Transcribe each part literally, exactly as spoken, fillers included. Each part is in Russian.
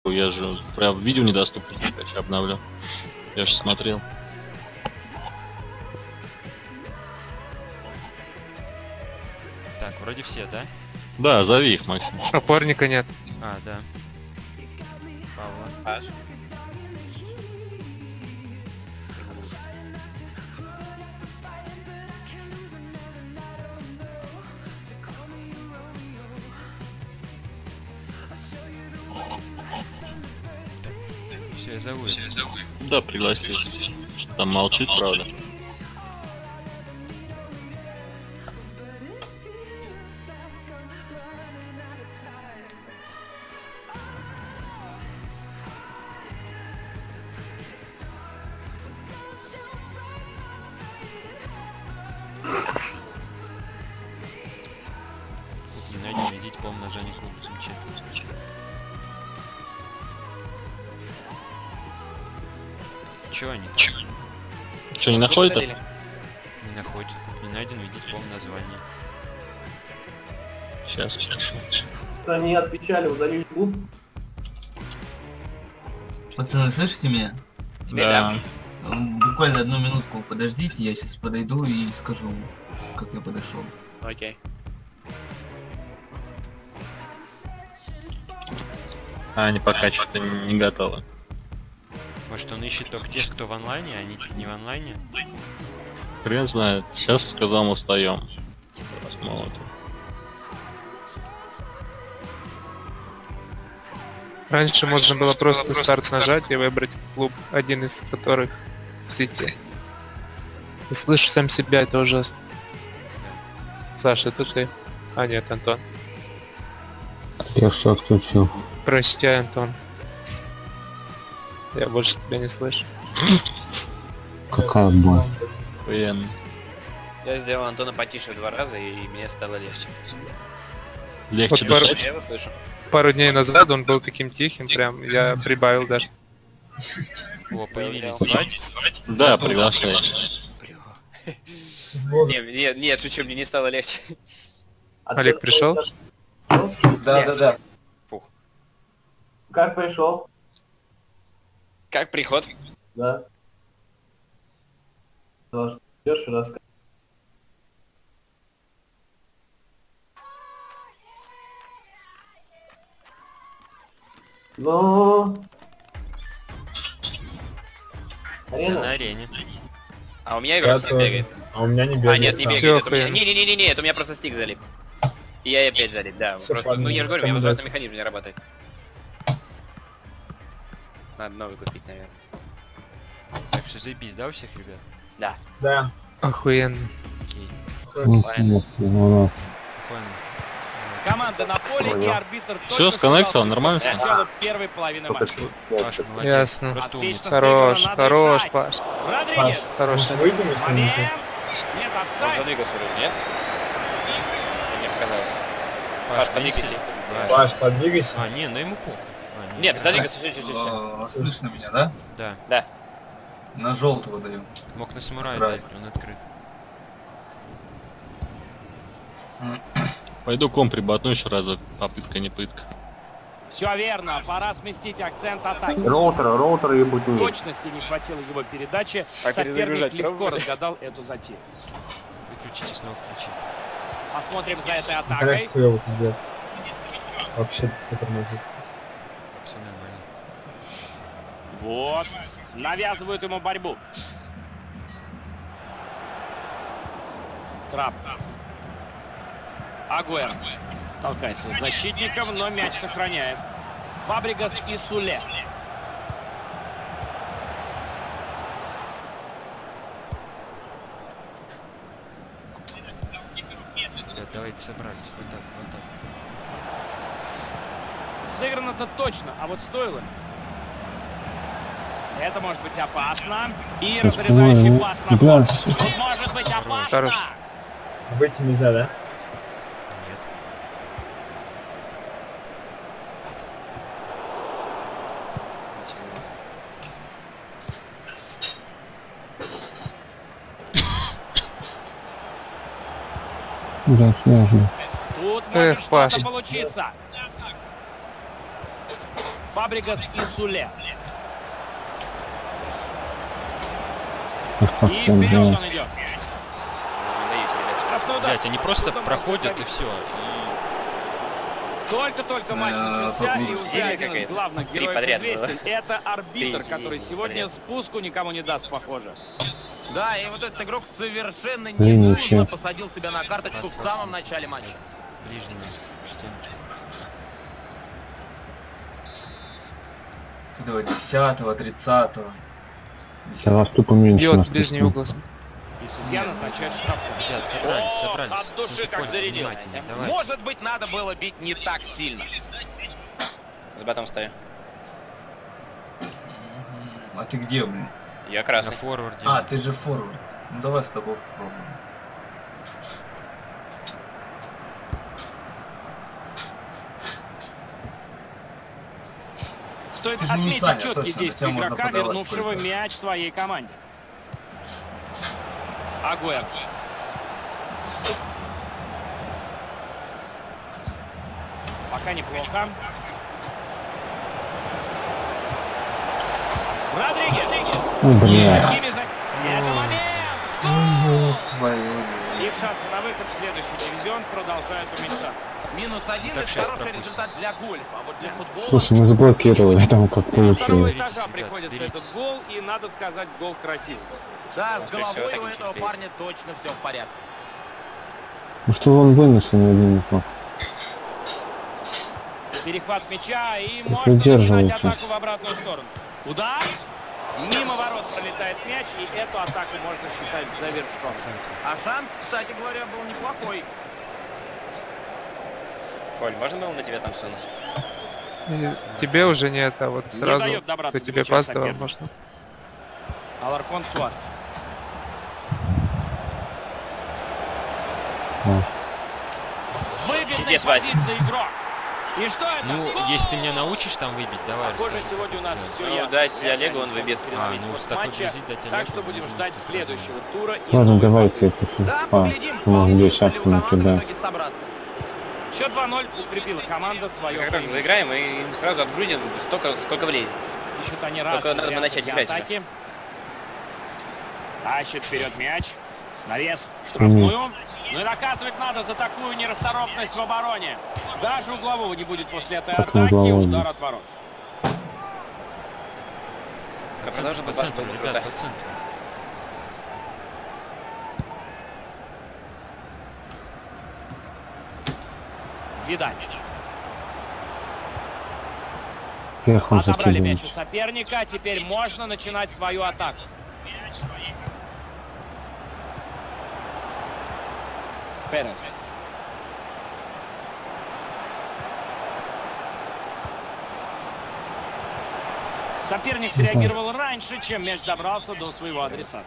Я же прям видео недоступно, короче, обновлю. Я же смотрел. Так, вроде все, да? Да, зови их, Максим. Опорника нет. А, да. Павла. Паш. Все, я зову. Все, зову. Да, пригласил. Что там молчит, правда. Не найдем, идите по умножению клуба, замечательно. Чё они? Чё? Что, не находит? Не находит. Не найден, идите по названию. Сейчас, сейчас. Они отпечали, удалили клуб. Пацаны, слышите меня? Да. Буквально одну минутку подождите, я сейчас подойду и скажу, как я подошел. Окей. А, они пока что-то не готовы. Может, он ищет только тех, кто в онлайне, а они чуть не в онлайне? Хрен знает. Сейчас сказал, мы устаем. Посмотрим. Раньше можно было просто старт нажать и выбрать клуб, один из которых в сети. Я слышу сам себя, это ужасно. Саша, это ты? А нет, Антон. Я что отключил? Прощай, Антон. Я больше тебя не слышу. Какая боль? Хрен. Я сделал Антона потише в два раза, и мне стало легче. Легче Вот пару- дышать. Я его слышу. Пару дней назад он был таким тихим, прям я прибавил даже. О, появились звать. Да, приглашай. Нет, нет, нет, шучу, мне не стало легче. Олег пришел? Да, да, да. Фух. Как пришел? Как приход? Да. Что ждешь, расскажи. Ну. Я Арена? на арене. А у меня игрок не бегает. А у меня не А, нет, не Всё, бегает. это у меня- охуенно. Не-не-не-не, это у меня просто стик залип. И я опять залип, да. Всё, Просто, ладно, ну я же говорю, у меня всё, возвратный механизм не работает. Надо новый купить, наверное. Так, все заебись, да, у всех, ребят? Да. Да. Охуенно. Окей. Нет, ну, Спокойно. Команда на поле и арбитр Всё, точно сконнектил, сказал, нормально что всё? начало первой половины матча. Паша, молодец. Ясно. Просто Отлично. умница. Хорош, Надо хорош, решать. Паш. Родригес. Хорош. выйдем, если Момент. не Нет, Он офсайд. задвигался вроде, нет? Мне показалось. Паш, Паш, подвигайся. подвигайся. Паш. Паш, подвигайся. А, не, ну ему похуй. А, Нет, задвигайся, все, все, все. О, слышно меня, да? Да. Да. На желтого даю. Мог на самурая Right. дать, он открыт. Пойду ком приботну еще разок. Попытка не пытка. Все верно, пора сместить акцент атаки. Роутера, роутера и будь Точности не хватило его передачи. А Соперник перезагружать легко пробовали? разгадал эту затею. Выключите, снова включите. Посмотрим за этой атакой. хуёво, пиздец. Вообще все тормозит. Все нормально. Вот. Навязывают ему борьбу. Трап. Агуэр. Толкается с защитником, но мяч сохраняет. Фабригас и Суле. Ребят, давайте собрались. Вот так, вот так. Сыграно-то точно, а вот стоило ли? Это может быть опасно. И разрезающий пас на вход. Тут может быть опасно. Хорош. Выйти нельзя, да? Нет. Да, сложно. Тут Эх, может Паш. что-то получиться. Фабригас и Суле. Ах, как И там, вперед блядь. он идет. Не даете, ребят. Штрафной удар. Блять, они просто Отсюда проходят можно и все. Только-только матч Да, начался, и побудь. уже Серия один из какая-то. главных Три героев подряд известен. было. Это арбитр, Три который сегодня подряд. спуску никому не даст, похоже. Да, и вот этот игрок совершенно Блин, ненужно вообще. посадил себя на карточку в самом начале матча. Ближними стенки. Этого десятого, тридцатого. Я вас тупо меньше Бьет нас в ближний слышно. угол. И судья назначает штрафной. Ребят, собрались, О, собрались. от души Смотри, как Коль, зарядил. внимательнее, давай. Может быть, надо было бить не так сильно. С батом стою. А ты где, блин? Я На красный. форварде. А, ты же форвард. Ну давай с тобой попробуем. Стоит Ты же не отметить Саня, четкие точно, действия на тебя можно игрока, подавать вернувшего сколько. мяч своей команде. Агуэр. Пока неплохо. Родригес. Ну, бля. Какими за- Это момент! Ну, ёб твою. Их шансы на выход в следующий дивизион продолжают уменьшаться. Минус один — Так, это сейчас хороший пропустим. результат для гольфа, а вот для футбола... Слушай, мы заблокировали там как Со второго получилось. этажа Соберитесь, приходится ребят, этот гол, и надо сказать, гол красивый. Да, с После головой всего у так этого ничего не парня точно все в порядке. Ну что он вынес, а не один не мог. Перехват мяча, и Так можно начинать выдерживайте. атаку в обратную сторону. Удар! Мимо ворот пролетает мяч, и эту атаку можно считать завершенной. А шанс, кстати говоря, был неплохой. Коль, можно было на тебя там сунуть? И тебе уже нет, а вот Не сразу, дает добраться кто до тебе мяча пас давал, соперник. можно. Аларкон Суарес. Выгодной Чудес, Вася. позиции игрок. И что это? Ну, Гол! если ты меня научишь там выбить, давай. Похоже, расскажи, сегодня у нас как все это. ясно. дать Олегу, он выбьет. А, ну, с такой матча, близи дать так Олегу, что будем не ждать будет следующего тура. и Ладно, новой давайте победы. это Да, фифа, поглядим, что может получится ли десятку у команды в накидать. итоге собраться. Счет два ноль укрепила команда свое Как только преимущество. заиграем и сразу отгрузим столько, сколько влезет. Ищут они Только разные надо бы варианты начать для играть уже. атаки. Тащит вперед мяч. Навес в штрафную. Ну и наказывать надо за такую нерасторопность в обороне. Даже углового не будет после этой Как атаки. углового? Удар от ворот. А продолжим По быть ваш центру, был ребят, круто. по центру. Видать. Вверх он Отобрали мяч у закидывает. соперника. Теперь можно начинать свою атаку. Перес. Соперник среагировал раньше, чем мяч добрался до своего адресата.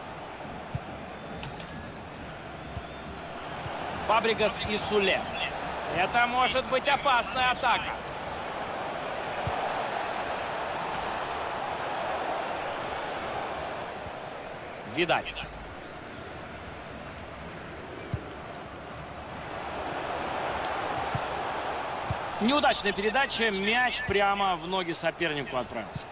Фабригас и Суле. Это может быть опасная атака. Видать. Неудачная передача, мяч прямо в ноги сопернику отправился.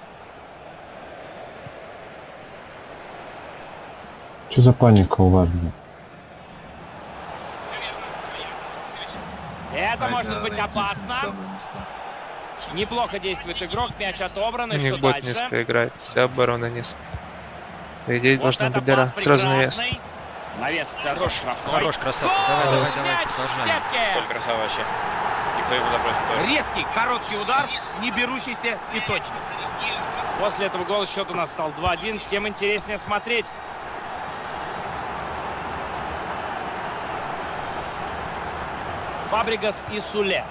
Что за паника у вас, блядь? Это Ай, может да, быть найти опасно. самое место. Неплохо действует игрок, мяч отобран. У И что них бот дальше? низко играет, вся оборона низко. По идее, Вот должна это быть дыра. пас Сразу навес. прекрасный. Навес в центр. Хорош, штрафной. хорош, красавцы. Давай, Гол! давай, давай, Мяч в продолжаем. сетке. Коль, красава вообще. И кто его забросит тоже. Резкий, короткий удар, не берущийся и точный. После этого гола счет у нас стал два один. Тем интереснее смотреть. Фабригас и Суле.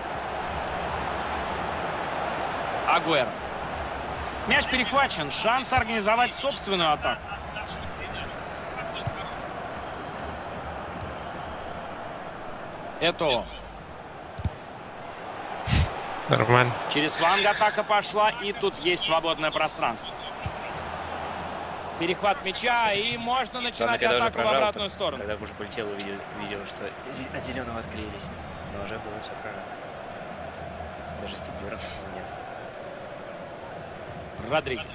Агуэро. Мяч перехвачен. Шанс организовать собственную атаку. Это Нормально. через фланг атака пошла, и тут есть свободное пространство. Перехват мяча, и можно Ладно, начинать когда уже атаку в прожал, обратную то- сторону. когда уже полетел, увидел, увидел, что зе- от зеленого отклеились. Но уже было все прожал. Даже степлера нет. Родригес.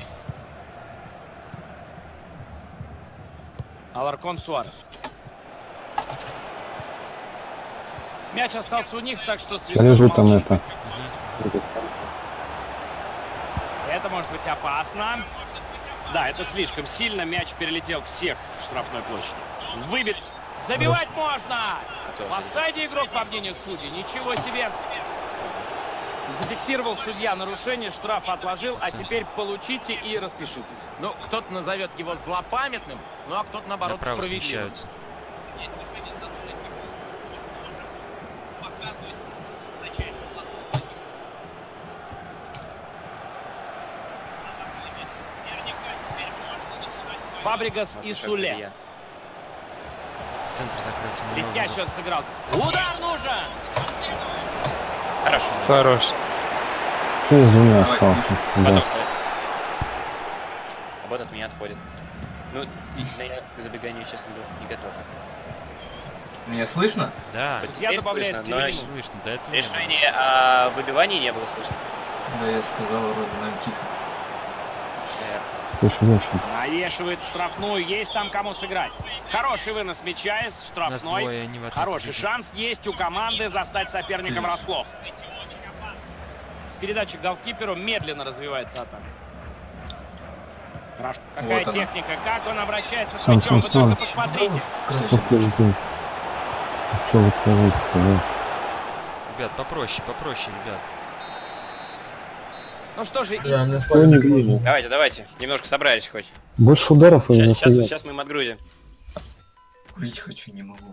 Аларкон Суарес. Мяч остался у них, так что свисток Режу там молчит. это. Это может быть опасно. Да, это слишком сильно. Мяч перелетел всех в штрафной площади. Выбит. Забивать можно! В офсайде игрок, по мнению судей. Ничего себе! Зафиксировал судья нарушение, штраф отложил, а теперь получите и распишитесь. Ну, кто-то назовет его злопамятным, ну а кто-то наоборот Направо справедливым. смещаются. Фабригас и Суле. Центр закрыть. Блестяще он сыграл. Удар нужен! Хорошо. Хорош. Что с двумя остался? Потом Да. стоит. А вот от меня отходит. Ну, на я к забеганию, честно говоря, не готов. Меня слышно? Да, Я Теперь добавляю слышно, две но минуты. слышно, до этого не было. решение о выбивании не было слышно. Да, я сказал, вроде, наверное, тихо. Выше, выше. Навешивает штрафную. Есть там кому сыграть. Хороший вынос мяча из Нас штрафной. двое, они в атаку Хороший бегут. шанс есть у команды застать соперника врасплох. Передача к голкиперу, медленно развивается атака. Хорошо. Какая Вот она. техника, как он обращается с Сам, мячом, сам, вы сам. только посмотрите. Сколько жду. Что вы творите-то, да? Ребят, попроще, попроще, ребят. Ну что же, и- Что не вижу. Давайте, давайте. Немножко собрались хоть. Больше ударов и Сейчас, сейчас, захуя. сейчас мы им отгрузим. Курить хочу, не могу.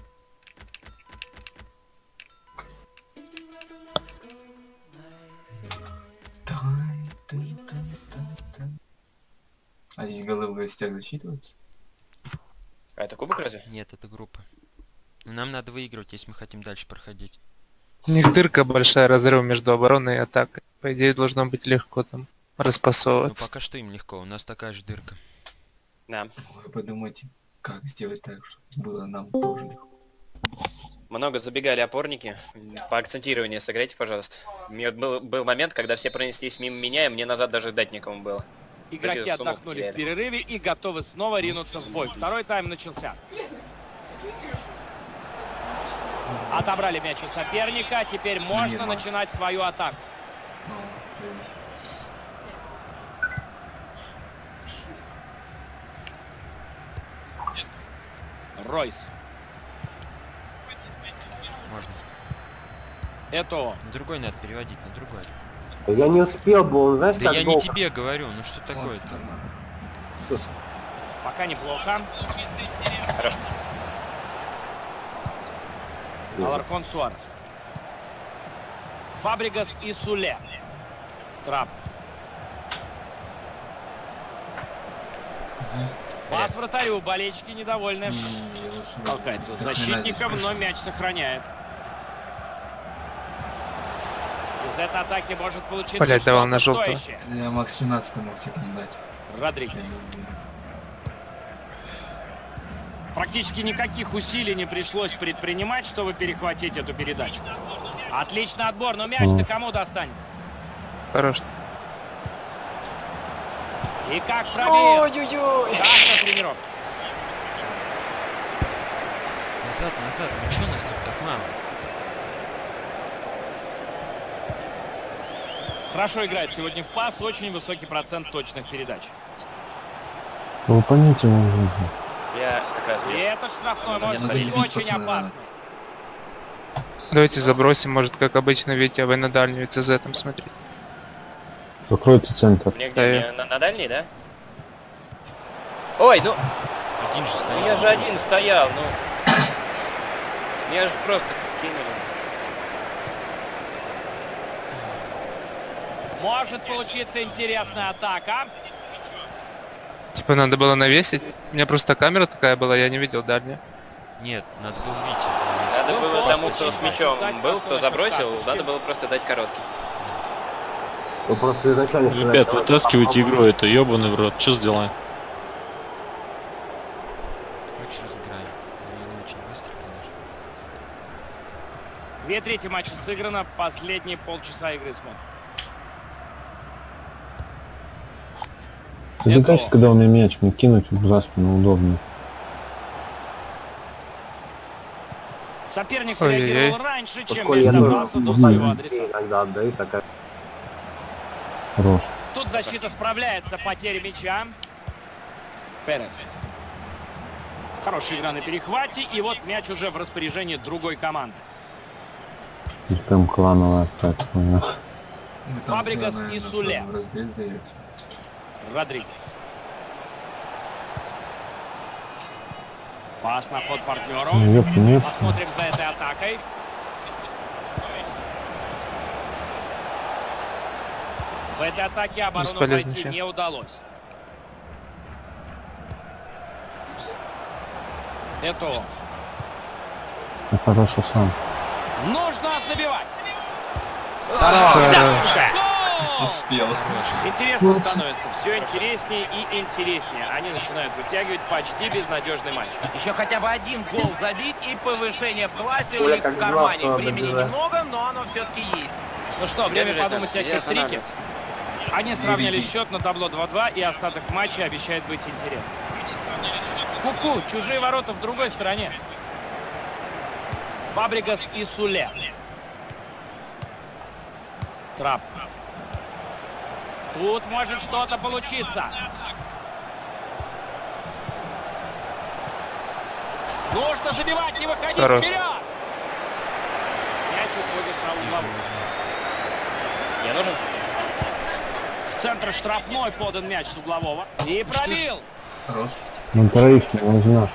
А здесь голы в гостях засчитываются? А это кубок разве? Нет, это группа. Но нам надо выигрывать, если мы хотим дальше проходить. У них дырка большая, разрыв между обороной и атакой. По идее, должно быть легко там Ну распасовываться. пока что им легко, у нас такая же дырка. Да. Вы подумайте, как сделать так, чтобы было нам тоже легко. Много забегали опорники. По акцентированию сыграйте, пожалуйста. У меня был, был момент, когда все пронеслись мимо меня, и мне назад даже дать некому было. игроки Блин, сумок отдохнули потеряли. в перерыве и готовы снова ринуться в бой. Второй тайм начался. Отобрали мяч у соперника, теперь можно Макс. начинать свою атаку. Ну, проявись. Ройс. Можно. Это На другой надо переводить, на другой. Я не успел бы, он, знаешь, Да как я не долго. тебе говорю, ну что такое-то? пока неплохо. Хорошо. Аларкон Суарес. Фабригас и Суле. Трап. Пас вратарю, болельщики недовольны. Толкается с защитником, но мяч сохраняет. Из этой атаки может получиться Блядь, давал что-то на желтую. стоящее. Я Макс семнадцать мог тебе не дать. Родригес. Я не уверен. Практически никаких усилий не пришлось предпринимать, чтобы перехватить эту передачу. Отличный отбор, но мяч-то кому достанется? Хорош. И как пробил? Ой-ой-ой! Как на тренировке? Назад, назад, ну что нас тут так мало? Хорошо играет сегодня в пас, очень высокий процент точных передач. Вы поймите, можно. Я как раз И бил. этот штрафной может Надо быть бить очень пацана. опасный. Давайте забросим, может, как обычно, Витя, вы на дальнюю ЦЗ там смотрите. Закройте центр. Мне где? Да, Мне на, на дальний, да? Ой, ну, Один же ну стоял. я же один стоял, ну. Меня же просто кинули. Может получиться интересная атака. Типа надо было навесить. У меня просто камера такая была, я не видел дальнюю. Нет, надо было Витя. Надо Ну, было просто тому, кто с чуть мячом дать был, во кто что забросил, насчет надо карточки. было просто дать короткий. Вы просто изначально сказали. Ребят, давай вытаскивайте попробуем. игру, это ебаный в рот. Что сделаем? Хочешь разыграем? Я не очень быстро, конечно. Две трети матча сыграно, последние полчаса игры смотрим. Убегайте, когда у меня мяч, мне кинуть за спину удобнее. Соперник Ой-ой-ой. среагировал раньше, Вот чем коль мяч я тоже добрался до в своего сайт адреса. иногда отдаю, такая. Хорош. Тут защита справляется, потери мяча. Перес. Хорошая игра на перехвате, и вот мяч уже в распоряжении другой команды. И прям клановая атака. Ну, там Фабригас тебя, и наверное, Суле. сразу в раздел дается. Родригес. Пас на ход партнеру. Ну, ёп, нет. Посмотрим за этой атакой. В этой атаке оборону Бесполезный пройти чек. не удалось. Это Я хороший сам. нужно забивать. Хорош. Гол! Успел. Интересно становится, все интереснее и интереснее. Они начинают вытягивать почти безнадежный матч. Еще хотя бы один гол забить и повышение в классе у Оля них как в знал, кармане. что надо Времени бежать. немного, но оно все-таки есть. Ну что, время бежать подумать надо, о нельзя хит-трике. останавливаться. Они сравняли счет на табло два-два, и остаток матча обещает быть интересным. Ку-ку, чужие ворота в другой стороне. Фабригас и Суле. Трап. Тут может что-то получиться. Нужно забивать и выходить Хорош. вперед. Мяч уходит на угловую. Я нужен? В центр штрафной подан мяч с углового. И пробил. Хорош. На троих не возьмешь.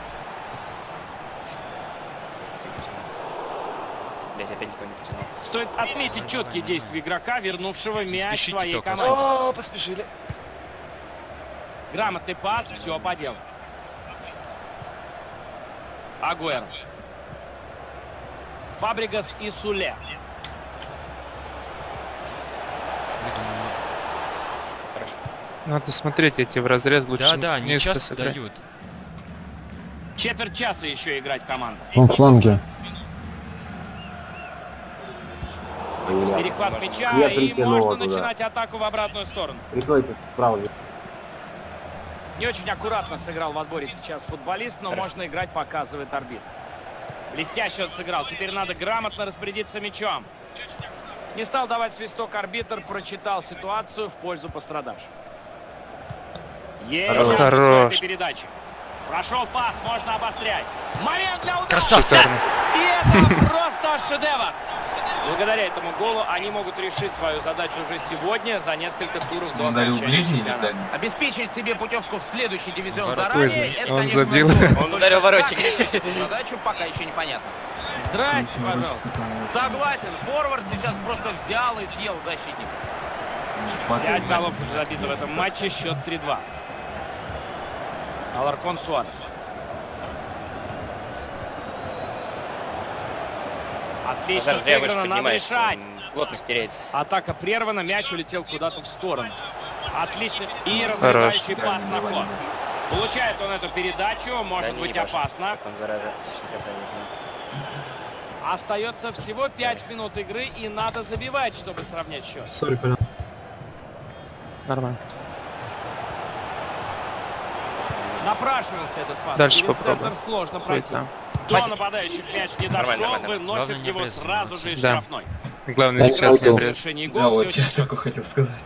Блять, опять никого не потянул. Стоит отметить четкие действия игрока, вернувшего мяч спешите своей только. команде. О, поспешили. Грамотный пас, все по делу. Агуэро. Фабригас и Суле. Хорошо. Надо смотреть эти в разрез, лучше Да-да, они низко часто сыграть. дают. Четверть часа еще играть команда. Он в фланге. Перехват мяча, Я и притянула можно туда. начинать атаку в обратную сторону. Приходите справа. Не очень аккуратно сыграл в отборе сейчас футболист, но Хорошо. можно играть, показывает арбитр. Блестяще он сыграл. Теперь надо грамотно распорядиться мячом. Не стал давать свисток арбитр, прочитал ситуацию в пользу пострадавших. Есть Хорош. Хорош. этой передачи. Прошел пас, можно обострять. Момент для удара. Красавцы! Шикарно. И это просто шедевр. Благодаря этому голу они могут решить свою задачу уже сегодня за несколько туров до Он ударил окончания ближний или чемпионата. дальний? Обеспечить себе путевку в следующий дивизион Ворот. заранее, Ой, это он не забил. трудно. Он ударил воротик. Задачу пока еще непонятно. Здрасте, Короче, пожалуйста. воротик там, Согласен, форвард сейчас просто взял и съел защитника. шпатой Пять ударил. голов уже забито в этом матче, счет три-два. Аларкон Суарес. Отлично Назар, зря выше сыграно, надо поднимаешься. решать. м, Плотность теряется. Атака прервана, мяч улетел куда-то в сторону. Отлично. И разрезающий пас на ход. Получает он эту передачу, может Да не быть ебашит. опасно. Как он, зараза, точно касание знает. Остается всего пять минут игры, и надо забивать, чтобы сравнять счет. Нормально. Напрашивался этот пас. Дальше Через попробуем. центр сложно Ой, пройти. там. До нападающих мяч не дошел, Нормально, нормально. выносит Главное, не его обрезать. сразу же из Да. штрафной. Главное Я сейчас не не обрез. Решение Да, гола, вот всё я очень только хотел сказать.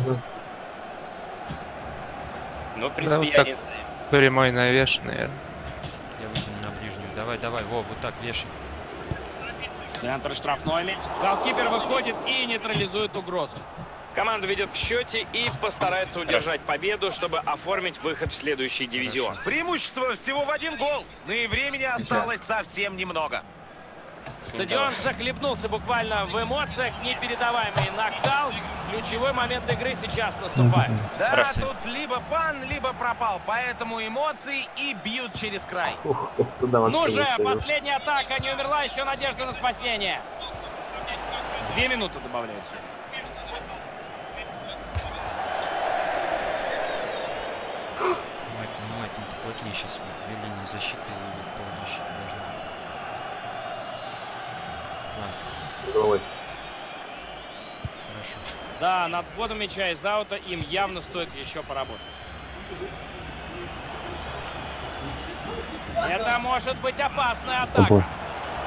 Ну, в принципе, вот я так. не... Прямой навеш, наверное. Я вытяну на ближнюю. Давай, давай, во, вот так вешай. Центр штрафной. Голкипер выходит и нейтрализует угрозу. Команда ведет в счете и постарается удержать победу, чтобы оформить выход в следующий дивизион. Преимущество всего в один гол. Но и времени осталось совсем немного. Стадион захлебнулся буквально в эмоциях. Непередаваемый нокдаун. Ключевой момент игры сейчас наступает. Да, Здравствуйте. тут либо пан, либо пропал. Поэтому эмоции и бьют через край. Фух, туда вообще Ну не же, целил. последняя атака. Не умерла еще надежда на спасение. Две минуты добавляется. Внимательно, внимательно, плотнее сейчас. Две линии защиты и полузащиты должны быть. Фланг. Головой. Хорошо. Да, над вводом мяча из аута им явно стоит еще поработать. Это может быть опасная Тобой. атака.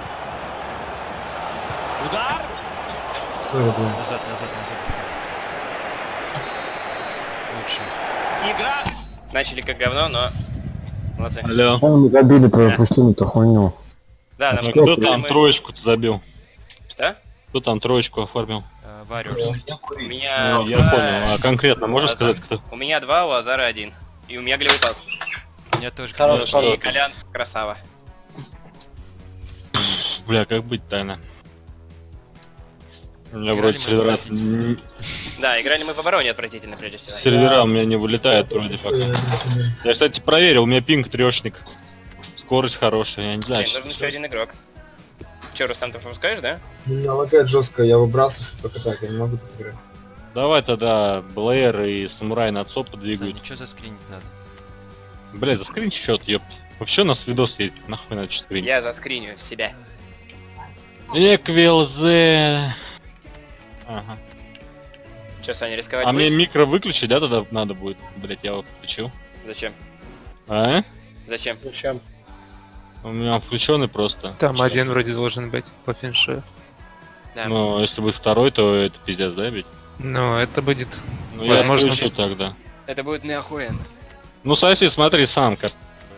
Удар. Назад, назад, назад. Лучше. Игра. Начали как говно, но... Молодцы. Алло. Что мы забили, пропустили эту хуйню? Да, нам Ну, кто пропустили, там мы- троечку-то забил? Что? Кто там троечку оформил? Э, Варюш. У меня... Ну, я два- понял. А конкретно можешь Азар. сказать, кто? У меня два, у Азара один. И у меня голевой пас. У меня тоже. Хорош, конечно, И Колян красава. Бля, как быть тайно? У меня Играли вроде мы сервера... отвратительно. м, Да, играли мы в обороне отвратительно, прежде всего. Сервера у меня не вылетает вроде пока. Я, кстати, проверил, у меня пинг трешник. Скорость хорошая, я не знаю. Блин, нужен еще один игрок. Че, Рустам, ты пропускаешь, да? Меня лагает жестко, я выбрасываюсь только так, я не могу так играть. Давай тогда Блэйр и Самурай на ЦО подвигают. Саня, что заскринить надо? Бля, заскрин счет, ёпт. Вообще у нас видос есть, нахуй надо что скринить. Я заскриню себя. Эквилзе. Ага. Че, Саня, рисковать А мне будешь? микро выключить, да, тогда надо будет? Блять, я его включил. Зачем? А? Зачем? Зачем? У меня включенный просто. Там один вроде должен быть по финшу. Да. Ну, если будет второй, то это пиздец, да, ведь? Но это будет... Ну, Возможно. я включу тогда. Это будет неохуенно. Ну, соси, смотри сам, как.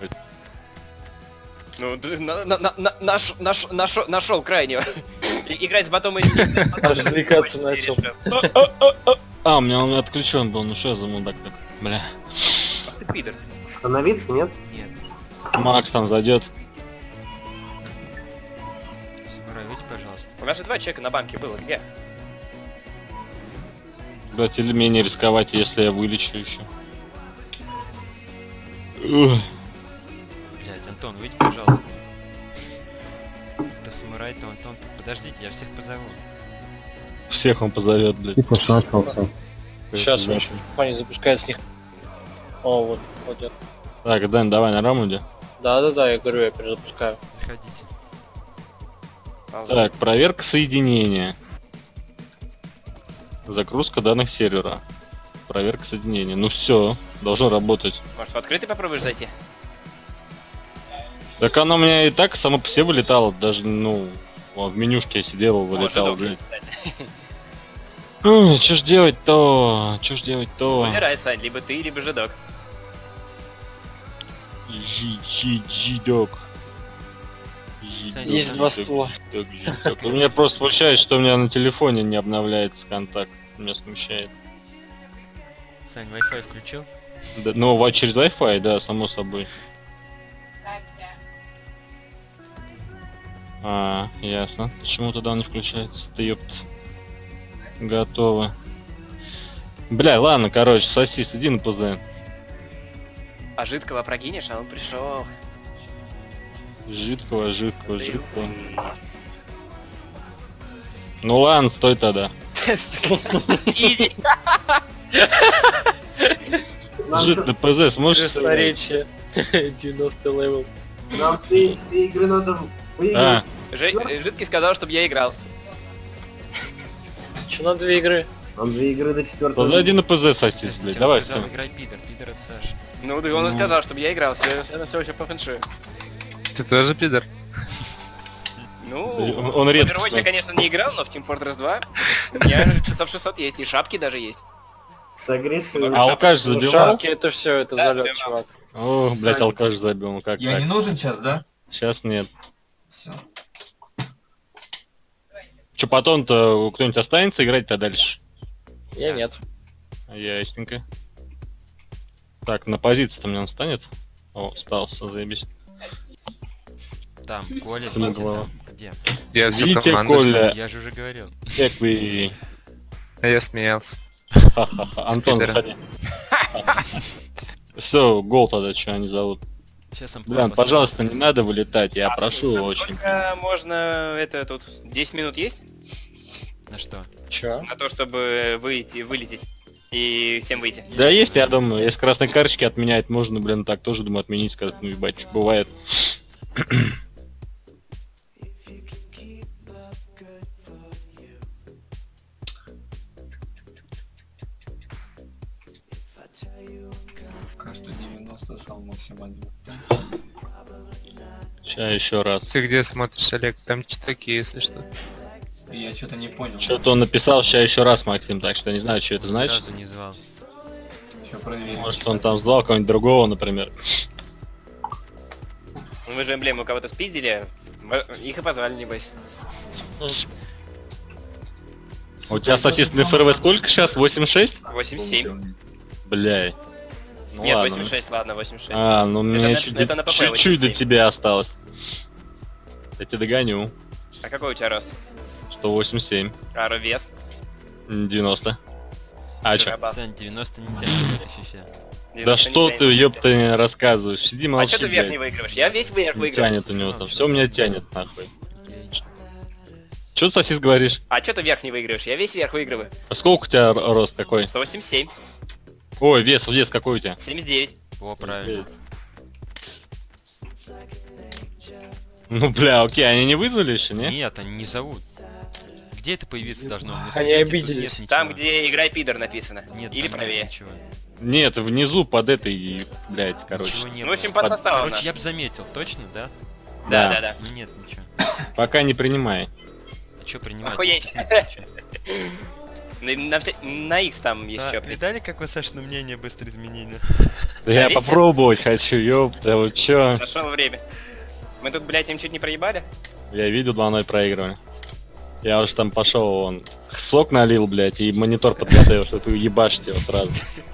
Ну, д- на- на- на- на- наш, наш, нашо- нашел крайнего. И- Играть с ботом или нет? Аж заикаться начал. А, у меня он отключен был, ну что за мудак так, бля. Ах ты пидор. Становиться, нет? Нет. Макс там зайдет. Самурай, выйди, пожалуйста. У нас же два человека на банке было, где? Блять, или менее рисковать, если я вылечу еще. Ух. Блять, Антон, выйди, пожалуйста. То Самурай, то Антон. Подождите, я всех позову. Всех он позовет, блядь. Типа начался. Сейчас он еще не запускает с них. О, вот, вот. Так, Дэн, давай на раунде. Да-да-да, я говорю, я перезапускаю. Заходите. Так, проверка соединения. Загрузка данных сервера. Проверка соединения. Ну все, должно работать. Может, в открытый попробуешь зайти? Так оно у меня и так само по себе вылетало, даже, ну, в менюшке я сидел, вылетало, блядь. Ой, что ж делать-то? Что ж делать-то? Выбирай, Сань, либо ты, либо жидок. Жидок. Есть два ствола. У меня просто смущает, что у меня на телефоне не обновляется контакт. Меня смущает. Сань, Wi-Fi включил? Да, ну, ва- через Wi-Fi, да, само собой. А, ясно. Почему тогда он не включается? Ты ёпт. Готово. Бля, ладно, короче, сосис, иди на ПЗ. А жидкого прокинешь, а он пришел. Жидкого, жидкого, жидкого. Ну ладно, стой тогда. Изи. Жид на ПЗ сможешь? Красноречие. девяностый левел. Нам три игры надо А, Жи- Жидкий сказал, чтобы я играл. Че на две игры? Нам две игры до четвертого. тогда иди на ПЗ сосис, Подождите, блядь, он давай. сказал, всё. играй пидор, пидор от Саши. Ну, да он и Ну. сказал, чтобы я играл. Все, все, все, все по фэншую. Ты тоже пидор? Ну, Он- он в редко Overwatch я, знает. конечно, не играл, но в Team Fortress два у меня часов шестьсот есть, и шапки даже есть. Согрейся. А алкаш забивал? это все, это Да, залет, да. чувак. О, блядь, алкаш забил, ну как Я так? не нужен сейчас, да? Сейчас нет. Все. Че, потом-то кто-нибудь останется играть-то дальше? Я нет. Ясненько. Так, на позиции-то мне он станет? О, остался, заебись. Там, Коля, Саму Витя, голову. там. Где? Я всю Витя, команду Коля, Я же уже говорил. Экви, А я смеялся. ха-ха-ха. Антон, Спидера. заходи. Все, гол тогда, что они зовут. Сейчас он Блин, пожалуйста, не надо вылетать, я прошу очень. Сколько можно, это тут, десять минут есть? На что? Че? На то, чтобы выйти, вылететь. И всем выйти. Да есть, я думаю, если красной карточки отменять можно, блин, так тоже, думаю, отменить, сказать, ну ебать, что бывает. Пока что девяносто сам максимально. Сейчас еще раз. Ты где смотришь, Олег? Там читаки, если что. Я что-то не понял. Что-то он написал сейчас еще раз, Максим, так что не знаю, что это Ни значит. разу не звал. Сейчас проверим. Может, он там звал кого-нибудь другого, например. Ну, вы же эмблему у кого-то спиздили, мы- их и позвали, небось. А у тебя сосиски на ФРВ сколько сейчас? восемьдесят шесть? восемьдесят семь. Бля. Ну Нет, ладно. восемьдесят шесть, ладно, восемьдесят шесть. А, ну мне на- чуть- это на ПП чуть-чуть восемьдесят до семь. тебя осталось. Я тебя догоню. А какой у тебя рост? сто восемьдесят семь. А вес? девяносто. А чё? Жиробас. Сань, девяносто не тянет, ощущаю. Да девяносто что не ты, тянет. ёпта, не рассказываешь? Сиди А молчи, что ты вверх не блядь. выигрываешь? Я весь вверх Не выигрываю. тянет у него там. Все у меня тянет, нахуй. Окей. Чё ты, сосис, говоришь? А что ты вверх не выигрываешь? Я весь вверх выигрываю. А сколько у тебя р- рост какой? сто восемьдесят семь. Ой, вес, вес какой у тебя? семьдесят девять. О, правильно. Ну, бля, окей, они не вызвали еще, не? Нет, они не зовут. Где это появиться должно? Мне Они скажите, тут обиделись. нет Там, ничего. где играй пидор написано. Нет, Или там нет правее. ничего. Нет, внизу под этой, блядь, короче. Ничего не Ну, в общем, было. под составом Короче, наш. я бы заметил, точно, да? Да, Да. да, да. Ну нет, ничего. Пока не принимай. А чё принимать? Охуеть. Ничего. На, на, вся- на X там есть Да, что. видали, как вы, Саш, на мнение быстро изменили? Да я видите? попробовать хочу, ёпта, вот чё? Прошло время. Мы тут, блядь, им чуть не проебали. Я видел, два ноль проигрывали. Я уж там пошел, он сок налил, блядь, и монитор подготовил, что ты ебашь его сразу.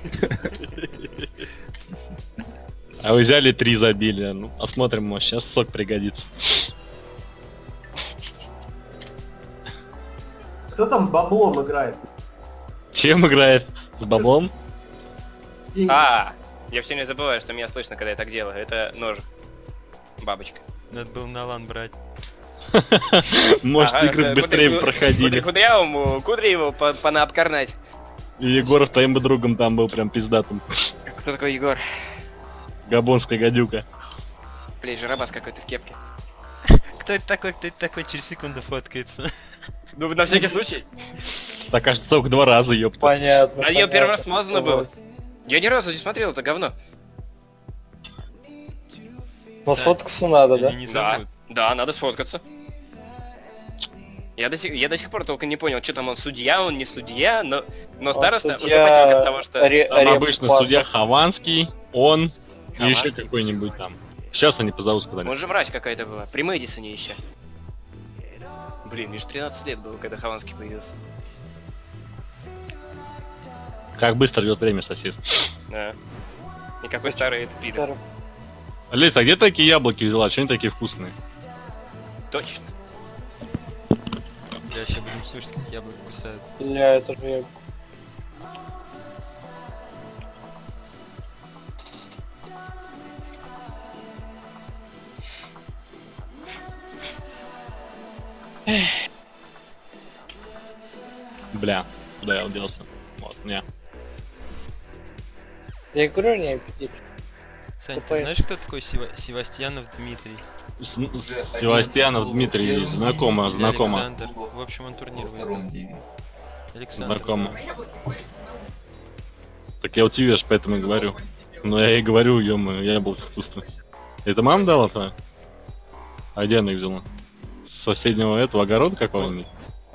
А вы взяли три забили. Ну, посмотрим, может, сейчас сок пригодится. Кто там баблом играет? Чем играет? С баблом? Деньги. А, я все не забываю, что меня слышно, когда я так делаю. Это ножик. Бабочка. Надо было на лан брать. Может, Ага, игры это быстрее кудря- проходили. кудря- Кудрявому, Кудряеву по- понаобкорнать. И Егоров твоим бы другом там был прям пиздатым. Кто такой Егор? Габонская гадюка. Блин, жиробас какой-то в кепке. Кто это такой, кто это такой, через секунду фоткается? Ну, на всякий случай. Так, кажется, сок два раза, ёпта. Понятно. А ее понятно. первый раз смазано было. Я ни разу не смотрел это говно. Но сфоткаться надо, да? Или не Да, зовут? да, надо сфоткаться. Я до, сих, я до сих пор только не понял, что там он судья, он не судья, но, но староста уже судья потек от того, что... Ре- Там Реп- обычно Паспорт. судья Хованский, он и Хованский? еще какой-нибудь там. Сейчас они позовут когда-нибудь. Он же мразь какая-то была, при Мэдисоне еще. Блин, мне же тринадцать лет было, когда Хованский появился. Как быстро идет время, сосис. Да. И какой старый этот пидор. Лесь, а где такие яблоки взяла? Что они такие вкусные? Точно. Я сейчас будем слушать, как яблоко кусают. Бля, это же я... Бля, куда я уделся? Вот, не. Я говорю, не аппетит. Сань, ты Тупая. знаешь, кто такой Сева- Севастьянов Дмитрий? С- с- Севастьянов Дмитрий, знакомо, Или знакомо. Александр. В общем, он турнир выиграл. Втором деле. Александр. Знакомо. Так я вот тебе ж поэтому и говорю. Но я и говорю, ё-моё, яблоко вкусное. Это мама дала твоя? А где она их взяла? С соседнего этого огорода какого-нибудь?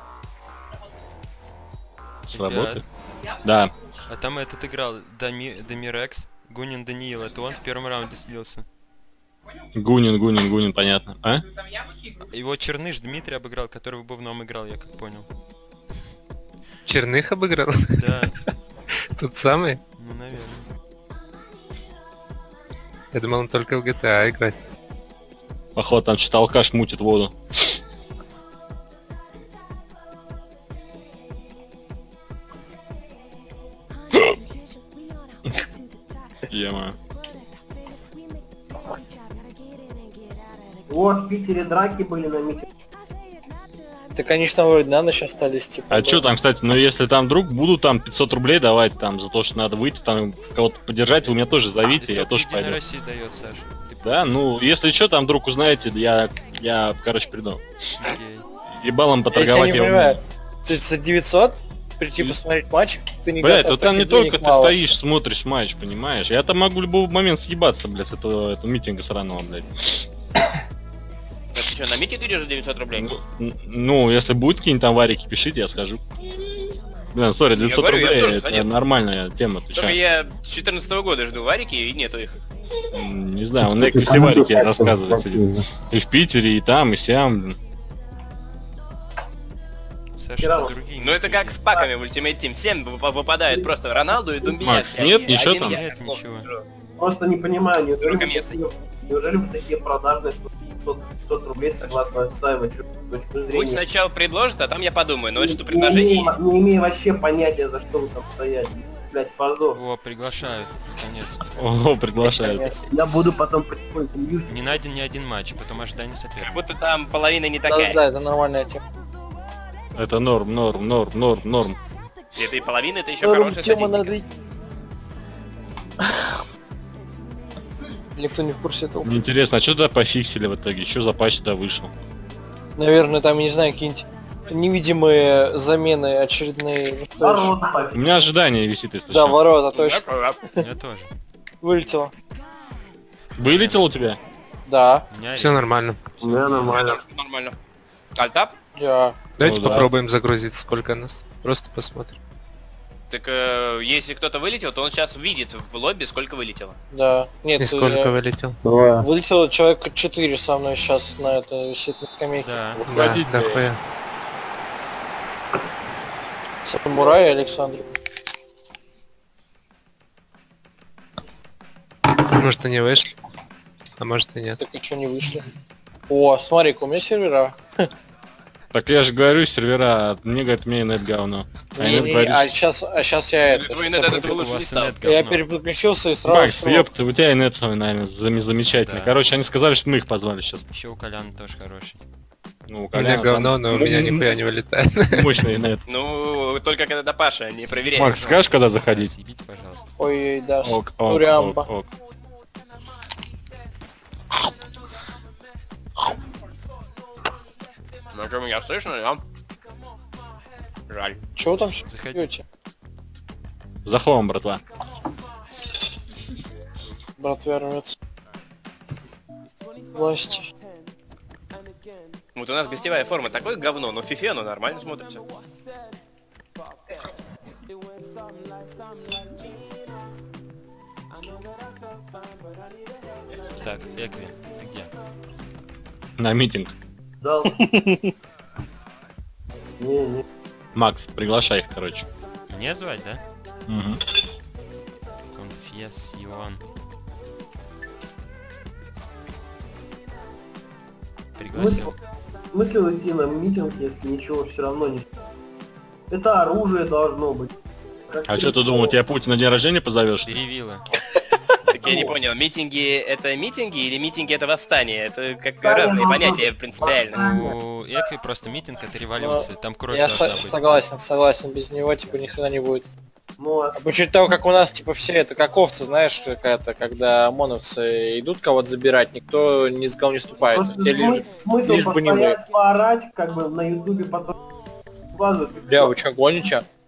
С Ребят. работы? Да. А там этот играл Дами... Дамирекс, Гунин Даниил, это он в первом раунде слился. Гунин, Гунин, Гунин, понятно. А? Его Черныш Дмитрий обыграл, который в Бубном играл, я как понял. Черных обыграл? Да, Тот самый? ну наверное. Я думал, он только в джи ти эй играет. Походу там что-то алкаш мутит воду. Ема. Вот в Питере драки были на митинге. Так они ж там вроде на ночь остались, типа. А да. чё там, кстати, ну если там вдруг будут там пятьсот рублей давать там за то, что надо выйти, там кого-то поддержать, вы меня тоже зовите, я Только тоже Единая пойду. Россия дает, Саш. Ты Да, ну если что, там вдруг узнаете, я, я, короче, приду. окей. Ебалом Я тебя поторговать не я понимаю. умею. То есть за девятьсот? прийти посмотреть матч, ты не Блядь, готов, вот там не так тебе только денег ты мало. стоишь, смотришь матч, понимаешь? Я там могу в любой момент съебаться, блядь, с этого, этого митинга сраного, блядь. Это что, на митинг идешь за девятьсот рублей? Ну, ну, если будет какие-нибудь там варики, пишите, я скажу. Блин, сори, девятьсот говорю, я рублей, тоже это сходил. нормальная тема, ты чё? Только я с четырнадцатого года жду варики, и нету их. М, Не знаю, он некие все варики рассказывает сидит. И в Питере, и там, и сям, блин. Саша, это другие. Ну это как с паками в Ultimate Team. семь выпа- выпадает просто Роналду и Думбия. Макс, нет, ничего там? Нет, ничего. Просто не понимаю, неужели Только вы, место. такие, неужели вы такие продажные, что пятьсот, пятьсот рублей согласно отстаивать чью- точку Пусть зрения? сначала предложит, а там я подумаю. Но это что, Не предложение? имея, не имея вообще понятия, за что вы там стояли. Блять, позор. О, приглашают, наконец-то. О, приглашают. Я буду потом потихоньку мьютить. Не найден ни один матч, потом ожидание Как соперника. будто там половина не Да, такая. да, это нормальная тема. Это норм, норм, норм, норм, норм. И это и половина, это еще Норм, хорошая тема статистика. надо идти. Никто не в курсе этого. Мне интересно, а что туда пофиксили в итоге? Что за патч туда вышел? Наверное, там, я не знаю, какие-нибудь невидимые замены очередные. Ну, что еще? Ворота У пофиг. меня ожидание висит, если Да, что. ворота, точно. Я тоже. Вылетело. Вылетел у тебя? Да. У меня Все есть. нормально. Да, нормально. Нормально. Альтап? Я. Давайте Ну да. попробуем загрузить, сколько нас. Просто посмотрим. Так э, если кто-то вылетел, то он сейчас видит в лобби, сколько вылетело. Да. Нет, И сколько я- вылетел? Давай. вылетело человек четыре со мной сейчас на это висит на скамейке. Да. Да, Уходите. да хуя. Самурай и Александр. Может, они вышли? А может и нет. Так и что не вышли? О, смотри, у меня сервера. Так я же говорю, сервера, мне говорят, мне инет говно. А Не, инет не, говорит, а сейчас, а сейчас я это. Твой щас инет я это пере- У лучше не вас стал. нет Я говно. переключился и сразу. Макс, всё. ёпта, у тебя инет, наверное, зам- замечательный. Да. Короче, они сказали, что мы их позвали сейчас. Еще у Коляна тоже хороший. Ну, У меня говно, но у меня нихуя не вылетает. Мощный инет. Ну, только когда до Паша, не проверяй. Макс, скажешь, когда заходить? Съебите, пожалуйста. Ой, да. Ок, Ну, ок, Рямбо. ок, ок. Ну что, меня слышно, да? Жаль. Чего там все Заходи. пьете? За хлам, братва. Братья рвется. Власти. Вот у нас гостевая форма такое говно, но в фифе оно нормально смотрится. Так, Экви, ты где? На митинг. Дал. Не, не. Макс, приглашай их, короче. Мне звать, да? Мгм. Конфессион. Пригласил. Смысл, смысл идти на митинг, если ничего все равно не... Это оружие должно быть. Как А что ты думал, тебя Путин на день рождения позовешь? Перевила. Так я не понял, митинги это митинги или митинги это восстание? Это как Восстание разные должно понятия быть. принципиально. Восстание. У Экви просто митинг это революция. Там кровь Я должна со- быть. согласен, согласен, без него типа ни хрена не будет. Ну, а А по чуть того, как у нас типа все это как овцы, знаешь, какая-то, когда ОМОНовцы идут кого-то забирать, никто ни с кого не ступается. просто Все смы- лишь, смысл лишь бы не мы. постоять, поорать, как бы на ютубе потом выкладывать. Бля, вы чё, гоните?